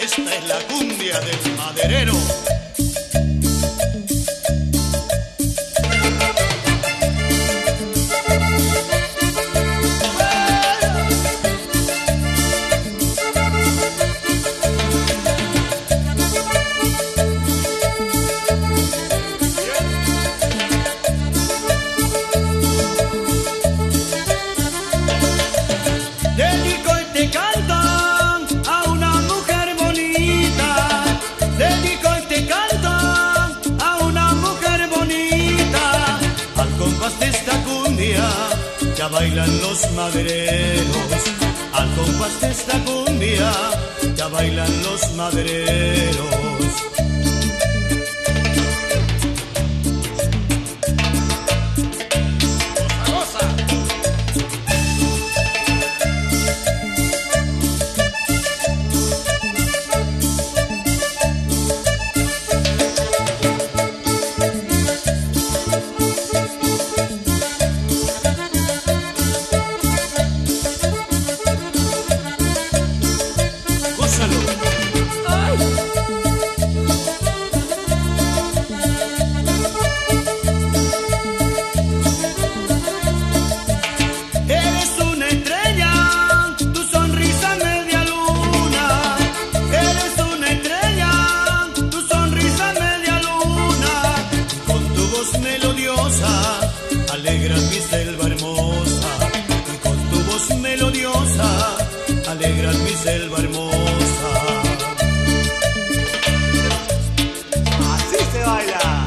Esta es la cumbia del maderero. Dedico este canto a una mujer bonita. Dedico este canto a una mujer bonita. Al compás de esta cumbia ya bailan los madereros. Al compás de esta cumbia ya bailan los madereros. Alegras mi selva hermosa, y con tu voz melodiosa, alegras mi selva hermosa. Así se baila.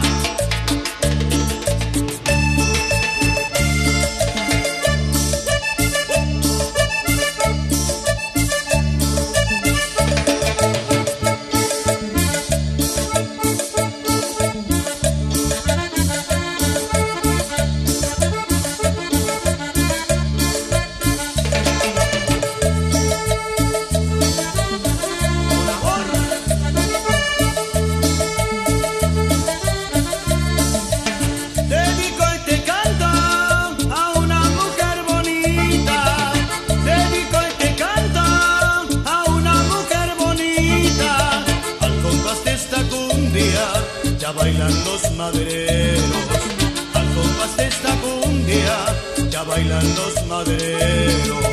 Ya bailan los madereros, al compás de esta cumbia, ya bailan los madereros.